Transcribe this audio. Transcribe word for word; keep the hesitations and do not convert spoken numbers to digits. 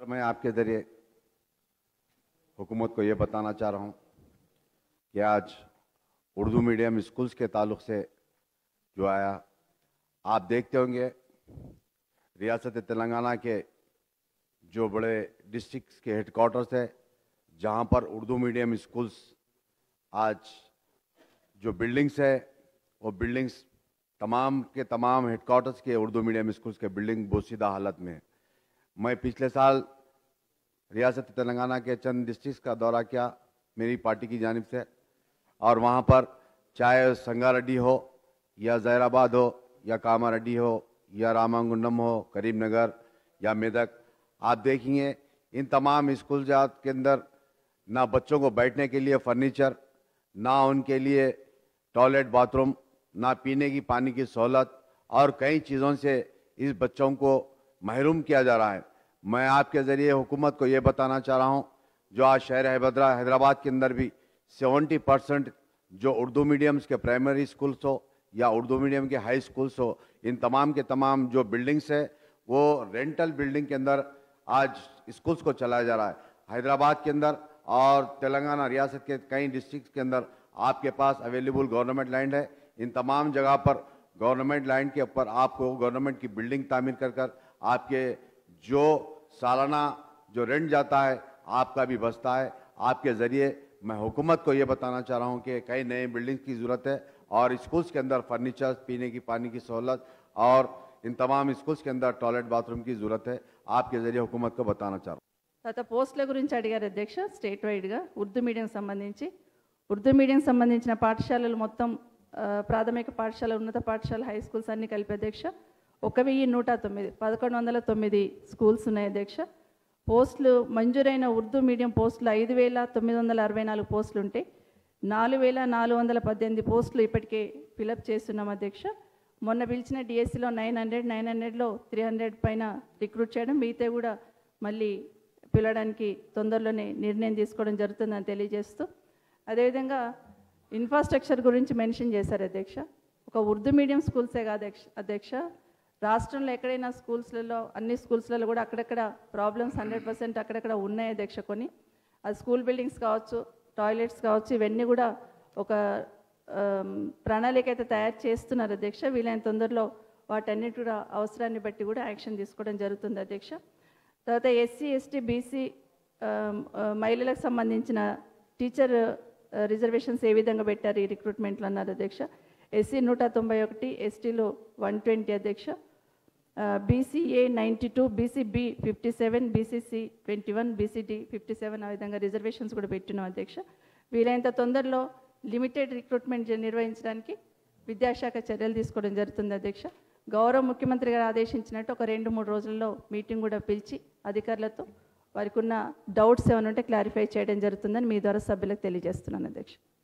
मैं आपके ज़रिए हुकूमत को ये बताना चाह रहा हूँ कि आज उर्दू मीडियम स्कूल्स के ताल्लुक से जो आया, आप देखते होंगे रियासत तेलंगाना के जो बड़े डिस्ट्रिक्ट्स के हेडक्वार्टर्स है, जहाँ पर उर्दू मीडियम स्कूल्स आज जो बिल्डिंग्स है वो बिल्डिंग्स तमाम के तमाम हेडक्वार्टर्स के उर्दू मीडियम स्कूल्स के बिल्डिंग बोसीदा हालत में है। मैं पिछले साल रियासत तेलंगाना के चंद डिस्ट्रिक्ट्स का दौरा किया मेरी पार्टी की जानिब से, और वहाँ पर चाहे संगारेड्डी हो या जहराबाद हो या कामारेड्डी हो या रामांगुंडम हो, करीमनगर या मेदक, आप देखेंगे इन तमाम स्कूल जात के अंदर ना बच्चों को बैठने के लिए फर्नीचर, ना उनके लिए टॉयलेट बाथरूम, ना पीने की पानी की सहूलत, और कई चीज़ों से इस बच्चों को महरूम किया जा रहा है। मैं आपके ज़रिए हुकूमत को ये बताना चाह रहा हूँ, जो आज शहर हैदराबाद के अंदर भी सत्तर परसेंट जो उर्दू मीडियम्स के प्राइमरी स्कूल्स हो या उर्दू मीडियम के हाई स्कूल्स हो, इन तमाम के तमाम जो बिल्डिंग्स है वो रेंटल बिल्डिंग के अंदर आज स्कूल्स को चलाया जा रहा है। हैदराबाद के अंदर और तेलंगाना रियासत के कई डिस्ट्रिक्ट के अंदर आपके पास अवेलेबल गवर्नमेंट लैंड है। इन तमाम जगह पर गवर्नमेंट लैंड के ऊपर आपको गवर्नमेंट की बिल्डिंग तामीर कर कर आपके जो सालाना जो रेंट जाता है आपका भी बचता है। आपके ज़रिए मैं हुकूमत को ये बताना चाह रहा हूँ कि कई नए बिल्डिंग्स की ज़रूरत है और स्कूल्स के अंदर फर्नीचर, पीने की पानी की सहूलत और इन तमाम स्कूल्स के अंदर टॉयलेट बाथरूम की ज़रूरत है। आपके ज़रिए हुकूमत को बताना चाह रहा हूँ। తర్వాత పోస్టుల గురించి అడిగారు అధ్యక్ష, స్టేట్ వైడ్గా ఉర్దూ మీడియం సంబంధించి ఉర్దూ మీడియం సంబంధించిన పాఠశాలలు మొత్తం ప్రాథమిక పాఠశాల, ఉన్నత పాఠశాల, హై స్కూల్స్ అన్నీ కలిపి అధ్యక్ష ఒక వెయ్యి నూట తొమ్మిది పదకొండు వందల తొమ్మిది స్కూల్స్ ఉన్నాయి అధ్యక్ష. పోస్టులు మంజూరైన ఉర్దూ మీడియం పోస్టులు ఐదు వేల తొమ్మిది వందల అరవై నాలుగు పోస్టులు ఉంటే నాలుగు వేల నాలుగు వందల పద్దెనిమిది పోస్టులు ఇప్పటికే ఫిలప్ చేస్తున్నాం అధ్యక్ష. మొన్న పిలిచిన డిఎస్సిలో నైన్ హండ్రెడ్ నైన్ హండ్రెడ్లో త్రీ హండ్రెడ్ పైన రిక్రూట్ చేయడం, మిగతా కూడా మళ్ళీ పిలవడానికి తొందరలోనే నిర్ణయం తీసుకోవడం జరుగుతుందని తెలియజేస్తూ, అదేవిధంగా ఇన్ఫ్రాస్ట్రక్చర్ గురించి మెన్షన్ చేశారు అధ్యక్ష. ఒక ఉర్దూ మీడియం స్కూల్సే కాదు అధ్యక్ష, రాష్ట్రంలో ఎక్కడైనా స్కూల్స్లలో అన్ని స్కూల్స్లలో కూడా అక్కడక్కడ ప్రాబ్లమ్స్ హండ్రెడ్ పర్సెంట్ అక్కడక్కడ ఉన్నాయి అధ్యక్ష. కొన్ని అది స్కూల్ బిల్డింగ్స్ కావచ్చు, టాయిలెట్స్ కావచ్చు, ఇవన్నీ కూడా ఒక ప్రణాళిక అయితే తయారు చేస్తున్నారు అధ్యక్ష. వీలైన తొందరలో వాటన్నిటి కూడా అవసరాన్ని బట్టి కూడా యాక్షన్ తీసుకోవడం జరుగుతుంది అధ్యక్ష. తర్వాత ఎస్సీ ఎస్టీ బీసీ మహిళలకు సంబంధించిన టీచర్ రిజర్వేషన్స్ ఏ విధంగా పెట్టారు ఈ రిక్రూట్మెంట్లు అన్నారు అధ్యక్ష. ఎస్సీ నూట తొంభై ఒకటి, ఎస్టీలో వన్ ట్వంటీ అధ్యక్ష. BCA ninety two, BCB fifty seven, BCC twenty one, BCD fifty seven, ఆ విధంగా రిజర్వేషన్స్ కూడా పెట్టినాం అధ్యక్ష. వీలైనంత తొందరలో లిమిటెడ్ రిక్రూట్మెంట్ నిర్వహించడానికి విద్యాశాఖ చర్యలు తీసుకోవడం జరుగుతుంది అధ్యక్ష. గౌరవ ముఖ్యమంత్రి గారు ఆదేశించినట్టు ఒక రెండు మూడు రోజుల్లో మీటింగ్ కూడా పిలిచి అధికారులతో వారికి ఉన్న డౌట్స్ ఏమైనా ఉంటే క్లారిఫై చేయడం జరుగుతుందని మీ ద్వారా సభ్యులకు తెలియజేస్తున్నాను అధ్యక్ష.